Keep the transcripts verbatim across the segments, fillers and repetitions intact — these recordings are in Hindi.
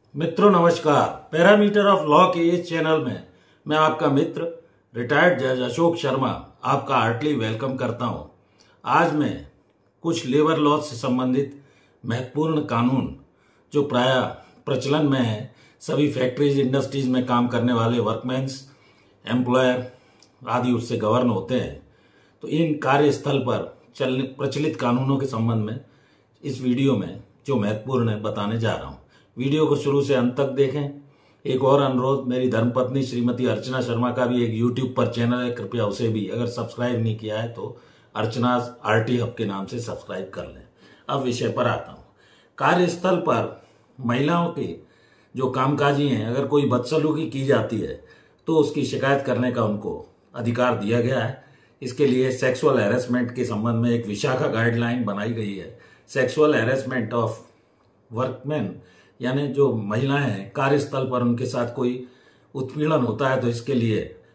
मित्रों नमस्कार। पैरामीटर ऑफ लॉ के इस चैनल में मैं आपका मित्र रिटायर्ड जज अशोक शर्मा आपका हार्टली वेलकम करता हूं। आज मैं कुछ लेबर लॉ से संबंधित महत्वपूर्ण कानून जो प्राय प्रचलन में है, सभी फैक्ट्रीज इंडस्ट्रीज में काम करने वाले वर्कमैन्स एम्प्लॉयर आदि उससे गवर्न होते हैं, तो इन कार्यस्थल पर चल प्रचलित कानूनों के संबंध में इस वीडियो में जो महत्वपूर्ण है बताने जा रहा हूं। वीडियो को शुरू से अंत तक देखें। एक और अनुरोध, मेरी धर्मपत्नी श्रीमती अर्चना शर्मा का भी एक यूट्यूब पर चैनल है, कृपया उसे भी अगर सब्सक्राइब नहीं किया है तो अर्चना आरटी हब के नाम से सब्सक्राइब कर लें। अब विषय पर आता हूँ। कार्यस्थल पर महिलाओं के जो कामकाजी हैं, अगर कोई बदसलूकी की जाती है तो उसकी शिकायत करने का उनको अधिकार दिया गया है। इसके लिए सेक्सुअल हैरेसमेंट के संबंध में एक विशाखा गाइडलाइन बनाई गई है। सेक्सुअल हैरेसमेंट ऑफ वर्कमैन यानी जो महिलाएं हैं कार्यस्थल पर उनके साथ कोई उत्पीड़न होता है तो इसके लिए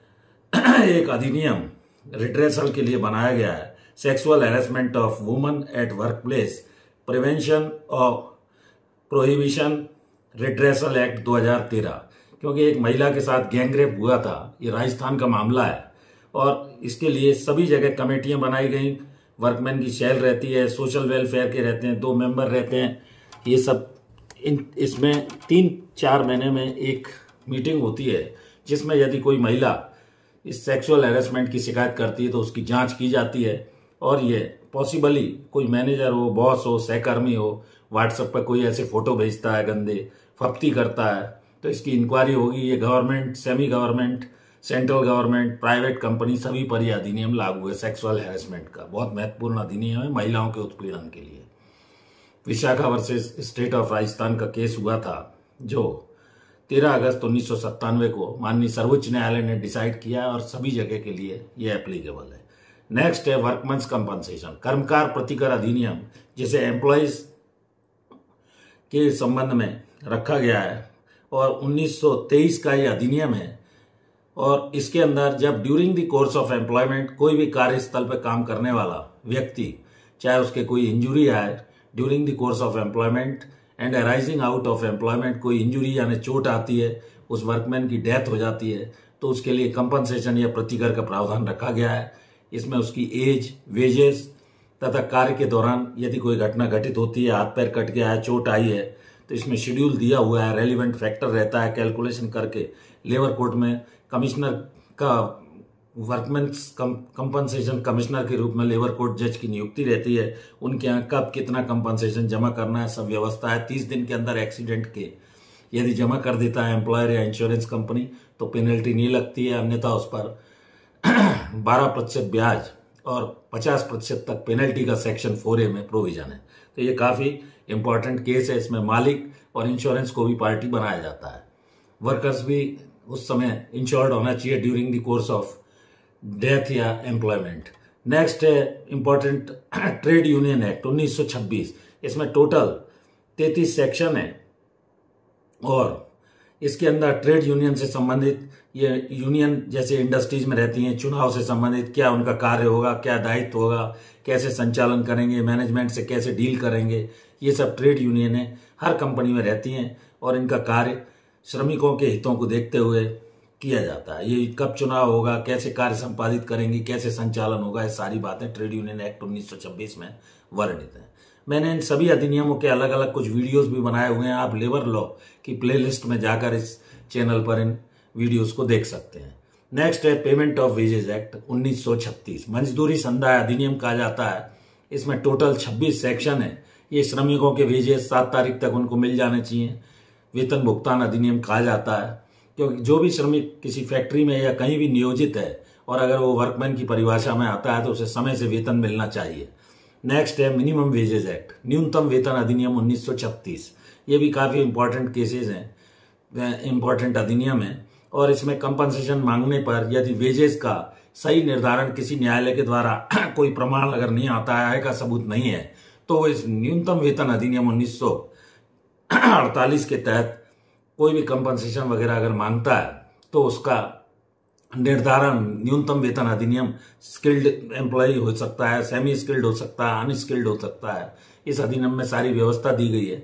एक अधिनियम रिड्रेसल के लिए बनाया गया है। Sexual harassment of woman at workplace prevention of prohibition redressal act दो हज़ार तेरह। क्योंकि एक महिला के साथ गैंगरेप हुआ था, ये राजस्थान का मामला है और इसके लिए सभी जगह कमेटियां बनाई गई। वर्कमैन की सेल रहती है, सोशल वेलफेयर के रहते हैं, दो मेंबर रहते हैं। ये सब इन इसमें तीन चार महीने में एक मीटिंग होती है जिसमें यदि कोई महिला इस सेक्सुअल हैरेसमेंट की शिकायत करती है तो उसकी जांच की जाती है। और ये पॉसिबली कोई मैनेजर हो, बॉस हो, सहकर्मी हो, व्हाट्सएप पर कोई ऐसे फोटो भेजता है, गंदे फप्ती करता है, तो इसकी इंक्वायरी होगी। ये government, semi government, central government, private company सभी पर यह अधिनियम लागू है। सेक्सुअल हैरेसमेंट का बहुत महत्वपूर्ण अधिनियम है महिलाओं के उत्पीड़न के लिए। Vishakha versus state of Rajasthan का केस हुआ था जो तेरह अगस्त उन्नीस सौ सत्तानवे को माननीय सर्वोच्च न्यायालय ने डिसाइड किया और सभी जगह के लिए यह एप्लीकेबल है। नेक्स्ट है वर्कमैन्स कंपनसेशन, कर्मकार प्रतिकर अधिनियम, जिसे एम्प्लॉयज के संबंध में रखा गया है और उन्नीस सौ तेईस का यह अधिनियम है। और इसके अंदर जब during the course of employment कोई भी कार्यस्थल पर काम करने वाला व्यक्ति, चाहे उसके कोई इंजुरी आए during the course of employment and arising out of employment, कोई इंजुरी यानी चोट आती है, उस वर्कमैन की डेथ हो जाती है, तो उसके लिए कंपनसेशन या प्रतिकर का प्रावधान रखा गया है। इसमें उसकी एज, वेजेस तथा कार्य के दौरान यदि कोई घटना घटित होती है, हाथ पैर कट गया है, चोट आई है, तो इसमें शेड्यूल दिया हुआ है, रेलिवेंट फैक्टर रहता है, कैलकुलेशन करके लेबर कोर्ट में कमिश्नर का वर्कमैन्स कंपनसेशन कमिश्नर के रूप में लेबर कोर्ट जज की नियुक्ति रहती है। उनके यहाँ कब कितना कंपनसेशन जमा करना है सब व्यवस्था है। तीस दिन के अंदर एक्सीडेंट के यदि जमा कर देता है एम्प्लॉयर या इंश्योरेंस कंपनी तो पेनल्टी नहीं लगती है, अन्यथा उस पर बारह प्रतिशत ब्याज और पचास प्रतिशत तक पेनल्टी का सेक्शन फोर ए में प्रोविजन है। तो ये काफी इंपॉर्टेंट केस है। इसमें मालिक और इंश्योरेंस को भी पार्टी बनाया जाता है। वर्कर्स भी उस समय इंश्योर्ड होना चाहिए during the course of death या एम्प्लॉयमेंट। नेक्स्ट है इंपॉर्टेंट ट्रेड यूनियन एक्ट उन्नीस सौ छब्बीस। इसमें टोटल तैंतीस सेक्शन है और इसके अंदर ट्रेड यूनियन से संबंधित, ये यूनियन जैसे इंडस्ट्रीज में रहती हैं, चुनाव से संबंधित क्या उनका कार्य होगा, क्या दायित्व होगा, कैसे संचालन करेंगे, मैनेजमेंट से कैसे डील करेंगे, ये सब ट्रेड यूनियन है हर कंपनी में रहती हैं और इनका कार्य श्रमिकों के हितों को देखते हुए किया जाता है। ये कब चुनाव होगा, कैसे कार्य संपादित करेंगे, कैसे संचालन होगा, ये सारी बातें ट्रेड यूनियन एक्ट उन्नीस सौ छब्बीस में वर्णित है। मैंने इन सभी अधिनियमों के अलग अलग कुछ वीडियोस भी बनाए हुए हैं। आप लेबर लॉ की प्लेलिस्ट में जाकर इस चैनल पर इन वीडियोस को देख सकते हैं। नेक्स्ट है पेमेंट ऑफ वेजेस एक्ट उन्नीस सौ छत्तीस, मजदूरी संदाय अधिनियम कहा जाता है। इसमें टोटल छब्बीस सेक्शन है। ये श्रमिकों के वेजेस सात तारीख तक उनको मिल जाने चाहिए। वेतन भुगतान अधिनियम कहा जाता है क्योंकि जो भी श्रमिक किसी फैक्ट्री में या कहीं भी नियोजित है और अगर वो वर्कमैन की परिभाषा में आता है तो उसे समय से वेतन मिलना चाहिए। नेक्स्ट है मिनिमम वेजेस एक्ट, न्यूनतम वेतन अधिनियम उन्नीस सौ छत्तीस। ये भी काफी इंपॉर्टेंट केसेस हैं, इंपॉर्टेंट अधिनियम है और इसमें कंपनसेशन मांगने पर यदि वेजेस का सही निर्धारण किसी न्यायालय के द्वारा कोई प्रमाण अगर नहीं आता है, आय का सबूत नहीं है, तो इस न्यूनतम वेतन अधिनियम उन्नीस सौ अड़तालीस के तहत कोई भी कंपनसेशन वगैरह अगर मांगता है तो उसका निर्धारण न्यूनतम वेतन अधिनियम स्किल्ड एम्प्लॉय हो सकता है, सेमी स्किल्ड हो सकता है, अनस्किल्ड हो सकता है। इस अधिनियम में सारी व्यवस्था दी गई है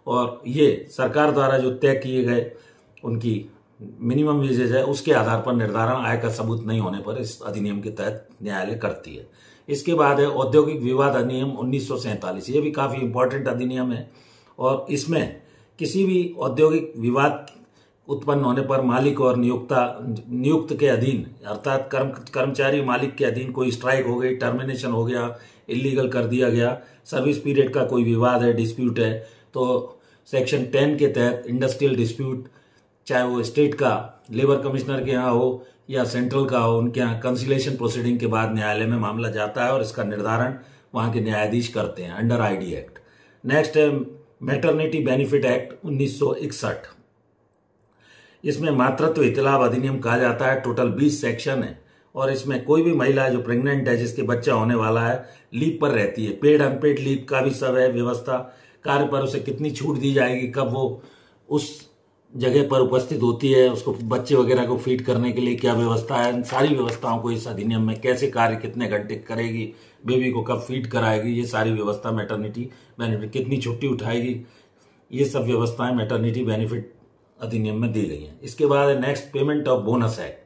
और ये सरकार द्वारा जो तय किए गए उनकी मिनिमम वेजेज है उसके आधार पर निर्धारण आय का सबूत नहीं होने पर इस अधिनियम के तहत न्यायालय करती है। इसके बाद है औद्योगिक विवाद अधिनियम उन्नीस सौ सैंतालीस। ये भी काफी इंपॉर्टेंट अधिनियम है और इसमें किसी भी औद्योगिक विवाद उत्पन्न होने पर मालिक और नियोक्ता नियुक्त के अधीन अर्थात कर्म कर्मचारी मालिक के अधीन कोई स्ट्राइक हो गई, टर्मिनेशन हो गया, इलीगल कर दिया गया, सर्विस पीरियड का कोई विवाद है, डिस्प्यूट है, तो सेक्शन टेन के तहत इंडस्ट्रियल डिस्प्यूट, चाहे वो स्टेट का लेबर कमिश्नर के यहाँ हो या सेंट्रल का हो, उनके यहाँ कंसिलेशन प्रोसीडिंग के बाद न्यायालय में मामला जाता है और इसका निर्धारण वहां के न्यायाधीश करते हैं अंडर आईडी एक्ट। नेक्स्ट है मैटरनिटी बेनिफिट एक्ट उन्नीस सौ इकसठ। इसमें मातृत्व हित लाभ अधिनियम कहा जाता है। टोटल बीस सेक्शन है और इसमें कोई भी महिला जो प्रेग्नेंट है, जिसके बच्चा होने वाला है, लीव पर रहती है। पेड अनपेड लीव का भी सब है व्यवस्था। कार्य पर उसे कितनी छूट दी जाएगी, कब वो उस जगह पर उपस्थित होती है, उसको बच्चे वगैरह को फीड करने के लिए क्या व्यवस्था है, सारी व्यवस्थाओं को इस अधिनियम में, कैसे कार्य कितने घंटे करेगी, बेबी को कब फीड कराएगी, ये सारी व्यवस्था मैटरनिटी बेनिफिट, कितनी छुट्टी उठाएगी, ये सब व्यवस्थाएं मैटरनिटी बेनिफिट अधिनियम में दी गई हैं। इसके बाद है next payment of bonus act.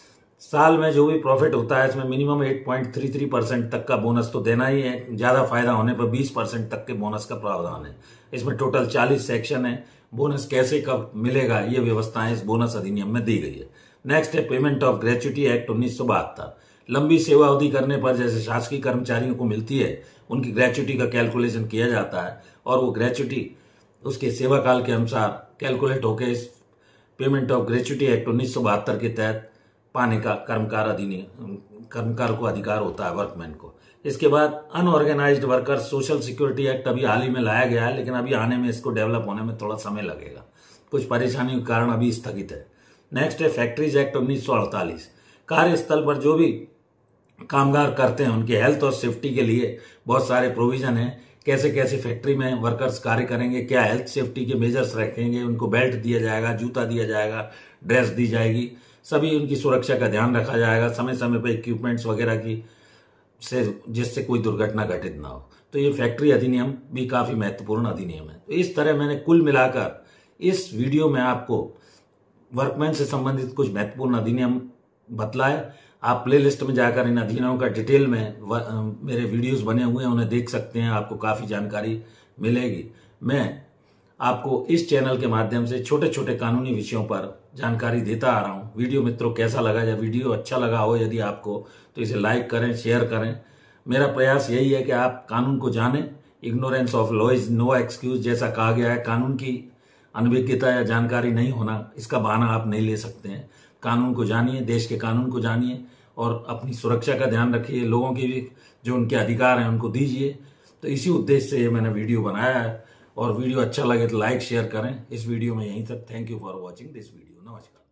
साल में जो भी प्रॉफिट होता है इसमें मिनिमम आठ पॉइंट तीन तीन परसेंट तक का बोनस तो देना ही है, ज्यादा फायदा होने पर बीस परसेंट तक के बोनस का प्रावधान है। इसमें टोटल चालीस सेक्शन है। बोनस कैसे कब मिलेगा ये व्यवस्थाएं इस बोनस अधिनियम में दी गई है। नेक्स्ट है पेमेंट ऑफ ग्रेच्युटी एक्ट उन्नीस सौ बहत्तर। लंबी सेवा अवधि करने पर जैसे शासकीय कर्मचारियों को मिलती है, उनकी ग्रेच्युटी का कैलकुलेशन किया जाता है और वो ग्रेच्युटी उसके सेवा काल के अनुसार कैलकुलेट होकर इस पेमेंट ऑफ ग्रेच्युटी एक्ट उन्नीस सौ बहत्तर के तहत पाने का कर्मकार अधिनियम कर्मकार को अधिकार होता है, वर्कमैन को। इसके बाद unorganised workers social security act अभी हाल ही में लाया गया है, लेकिन अभी आने में, इसको डेवलप होने में थोड़ा समय लगेगा, कुछ परेशानी के कारण अभी स्थगित है। नेक्स्ट है फैक्ट्रीज एक्ट उन्नीस सौ अड़तालीस। कार्यस्थल पर जो भी कामगार करते हैं उनके हेल्थ और सेफ्टी के लिए बहुत सारे प्रोविजन है। कैसे कैसे फैक्ट्री में वर्कर्स कार्य करेंगे, क्या हेल्थ सेफ्टी के मेजर्स रखेंगे, उनको बेल्ट दिया जाएगा, जूता दिया जाएगा, ड्रेस दी जाएगी, सभी उनकी सुरक्षा का ध्यान रखा जाएगा, समय समय पर इक्विपमेंट्स वगैरह की से जिससे कोई दुर्घटना घटित ना हो। तो ये फैक्ट्री अधिनियम भी काफी महत्वपूर्ण अधिनियम है। तो इस तरह मैंने कुल मिलाकर इस वीडियो में आपको वर्कमैन से संबंधित कुछ महत्वपूर्ण अधिनियम बतलाए। आप प्लेलिस्ट में जाकर इन अधिनियमों का डिटेल में व, मेरे वीडियोस बने हुए हैं, उन्हें देख सकते हैं, आपको काफी जानकारी मिलेगी। मैं आपको इस चैनल के माध्यम से छोटे छोटे कानूनी विषयों पर जानकारी देता आ रहा हूं। वीडियो मित्रों कैसा लगा, या वीडियो अच्छा लगा हो यदि आपको, तो इसे लाइक करें, शेयर करें। मेरा प्रयास यही है कि आप कानून को जानें। Ignorance of law is no excuse, जैसा कहा गया है। कानून की अनभिज्ञता या जानकारी नहीं होना, इसका बहाना आप नहीं ले सकते हैं। कानून को जानिए, देश के कानून को जानिए और अपनी सुरक्षा का ध्यान रखिए। लोगों की भी जो उनके अधिकार हैं उनको दीजिए। तो इसी उद्देश्य से ये मैंने वीडियो बनाया है, और वीडियो अच्छा लगे तो लाइक शेयर करें। इस वीडियो में यहीं तक। Thank you for watching this video. नमस्कार।